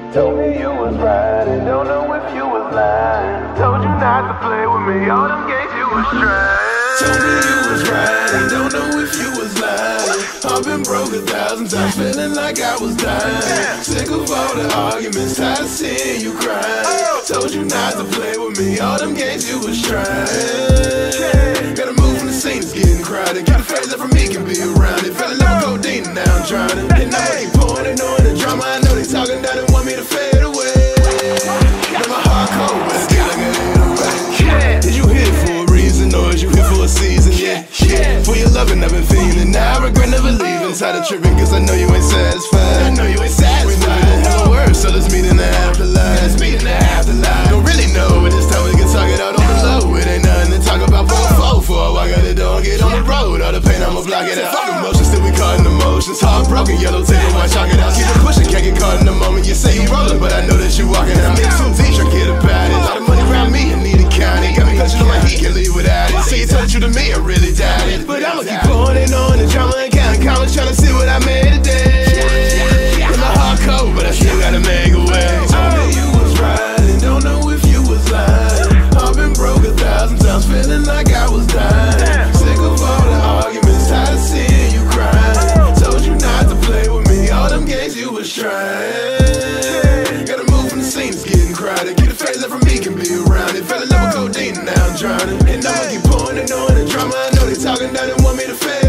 Told me you was riding, don't know if you was lying. Told you not to play with me, all them games you was trying. Told me you was riding, don't know if you was lying. I've been broke 1,000 times, feeling like I was dying. Sick of all the arguments, tired of seeing you cry. Told you not to play with me, all them games you was trying. Gotta move from the scene, it's getting crowded. Keep the phrase that from me can be around it. Fell in love with codeine and now I'm drowning. And now I keep pouring and knowing the drama. I know they talking down and want me to fade away. But my heart cold, but I feel like I ain't alright. Did you hit for a reason or is you here for a season? Yeah. For your loving I've been feeling. Now I regret never leaving. Tired of tripping cause I know you ain't satisfied. We never gonna have a word, so let's meet in the afterlife. Don't really know, but this time we can talk it out on the low. It ain't nothing to talk about. For I got it done, get on the road. All the pain I'ma block it out. Fuck emotions, still we caught in emotions. Heartbroken, yellow table, why chalk it out? Keep it pushing, can't get caught in the moment. You say you rolling, but I know that you walking out. Me too deep, trying to get about it. All the money around me, I need to count it. Got me clutching on my heat, can't leave without it. See you touch you to me, I really doubt it. But I'ma keep pouring it on the drama and counting comments, trying to see what I made today. And my heart cold, but I still gotta make a way. Told me you was riding, don't know if you was lying. I've been broke 1,000 times, feeling like I was dying. Sick of all the arguments, tired of seeing you crying. Told you not to play with me, all them games you was trying. Gotta move from the scene, it's getting crowded. Keep the phrase that from me can be around it. Fell in love with codeine and now I'm drowning. And I'ma keep pouring and knowing the drama. I know they talking down and want me to fail.